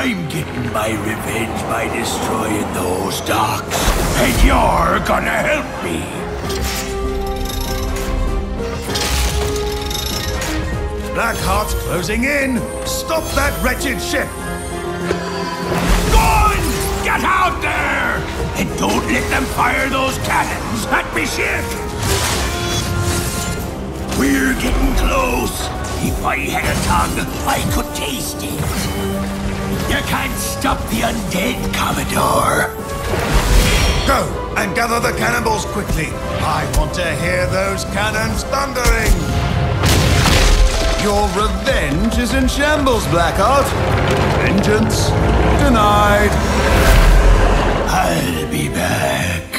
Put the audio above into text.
I'm getting my revenge by destroying those docks. And you're gonna help me. Blackheart's closing in! Stop that wretched ship! Guns! Get out there! And don't let them fire those cannons at me ship! We're getting close. If I had a tongue, I could taste it. You can't stop the undead, Commodore. Go and gather the cannonballs quickly. I want to hear those cannons thundering. Your revenge is in shambles, Blackheart. Vengeance denied. I'll be back.